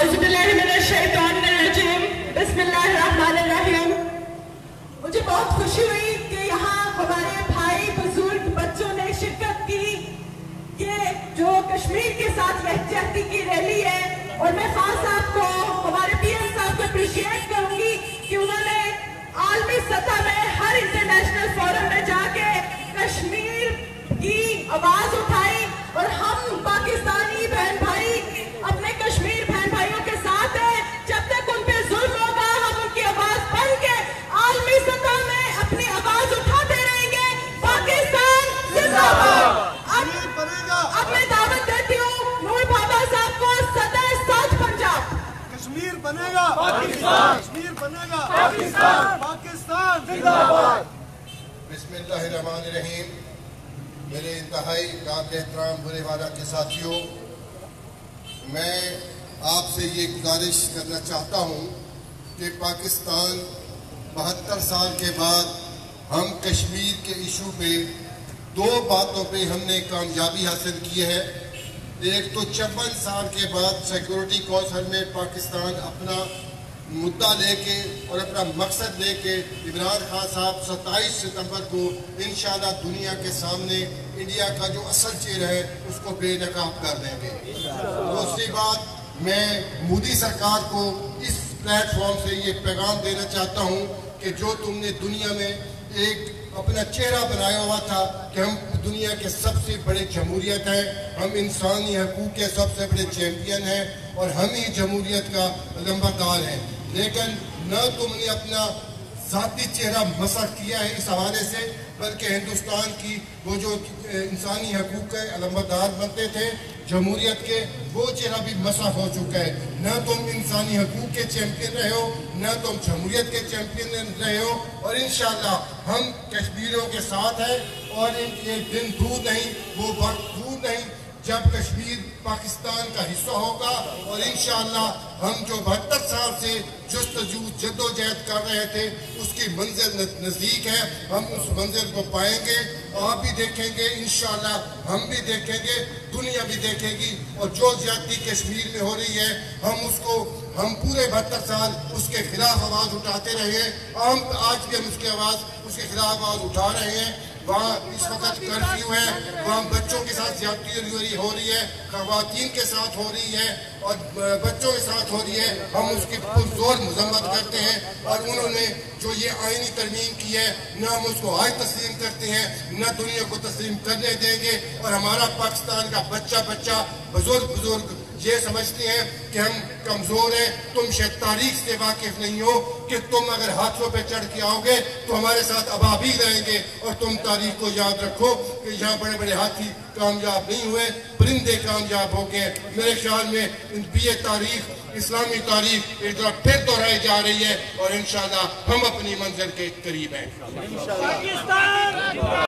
بسم اللہ الرحمن الرحیم۔ مجھے بہت خوشی ہوئی کہ یہاں ہمارے بھائی بزرگ بچوں نے شرکت کی کہ جو کشمیر کے ساتھ یکجہتی کی ریلی ہے، اور میں خاص صاحب کو، ہمارے پی ایم صاحب کو اپریشیٹ کروں گی کہ انہوں نے عالمی سطح میں ہر انٹرنیشنل فورم میں جا کے کشمیر کی آواز اٹھائی، اور ہم پاکستانی بہن بھائی اپنے کشمیر بہن بھائیوں کے ساتھ ہیں۔ جب تک ان پہ ظلم ہوگا ہم ان کی آواز بن کے عالمی سطح میں اپنی آواز اٹھاتے رہیں گے۔ پاکستان زندہ باد۔ اب میں دعوت دیتی ہوں نور بابا صاحب کو، صدر ساٹھ پنجاب۔ کشمیر بنے گا پاکستان، کشمیر بنے گا پاکستان، پاکستان زندہ باد۔ بسم اللہ الرحمن الرحیم۔ میرے انتہائی قابل احترام برے والا کے ساتھیوں، میں آپ سے یہ گزارش کرنا چاہتا ہوں کہ پاکستان 72 سال کے بعد ہم کشمیر کے ایشو پہ دو باتوں پہ ہم نے کامیابی حاصل کی ہے۔ ایک تو 54 سال کے بعد سیکورٹی کونسل میں پاکستان اپنا مدعا لے کے اور اپنا مقصد لے کے عمران خان صاحب 27 ستمبر کو انشاءاللہ دنیا کے سامنے انڈیا کا جو اصل چہرہ ہے اس کو بے نقاب کر دیں گے۔ دوسری بات، میں مودی سرکار کو اس پلیٹ فارم سے یہ پیغام دینا چاہتا ہوں کہ جو تم نے دنیا میں ایک اپنا چہرہ بنایا ہوا تھا کہ ہم دنیا کے سب سے بڑے جمہوریت ہیں، ہم انسانی حقوق کے سب سے بڑے چیمپئن ہیں اور ہم ہی جمہوریت کا لمبردار ہیں، لیکن نہ تم نے اپنا ذاتی چہرہ مسخ کیا ہے اس حوالے سے، بلکہ ہندوستان کی وہ جو انسانی حقوق کے علمبردار بنتے تھے جمہوریت کے، وہ چہرہ بھی مسخ ہو چکا ہے۔ نہ تم انسانی حقوق کے چیمپئن رہے ہو، نہ تم جمہوریت کے چیمپئن رہے ہو، اور انشاءاللہ ہم کشمیریوں کے ساتھ ہیں، اور ایک دن دور نہیں، وہ وقت دور نہیں جب کشمیر پاکستان کا حصہ ہوگا، اور انشاءاللہ ہم جو 72 سال سے جستجو جدوجہد کر رہے تھے اس کی منزل نزدیک ہے، ہم اس منزل کو پائیں گے، آپ بھی دیکھیں گے، انشاءاللہ ہم بھی دیکھیں گے، دنیا بھی دیکھے گی، اور جو زیادتی کشمیر میں ہو رہی ہے ہم پورے 72 سال اس کے خلاف آواز اٹھاتے رہے ہیں، آج بھی ہم اس کے خلاف آواز اٹھا رہے ہیں۔ وہاں اس وقت کرفیو ہے، وہاں بچوں کے ساتھ زیادتی ہو رہی ہے، خواتین کے ساتھ ہو رہی ہے اور بچوں کے ساتھ ہو رہی ہے، ہم اس کی پرزور مذمت کرتے ہیں، اور انہوں نے جو یہ آئینی ترمیم کی ہے نہ ہم اس کو آج تسلیم کرتے ہیں نہ دنیا کو تسلیم کرنے دیں گے، اور ہمارا پاکستان کا بچہ بزرگ یہ سمجھتے ہیں کہ ہم کمزور ہیں۔ تم شاید تاریخ سے واقف نہیں ہو کہ تم اگر ہاتھوں پہ چڑھ کے آؤ گے تو ہمارے ساتھ ابابیل رہیں گے، اور تم تاریخ کو یاد رکھو کہ یہاں بڑے بڑے ہاتھی کامیاب نہیں ہوئے، پرندے کامیاب ہو گئے۔ میرے خیال میں یہ تاریخ، اسلامی تاریخ ایک طرح پھر دہرائی جا رہی ہے، اور انشاءاللہ ہم اپنی منزل کے قریب ہیں۔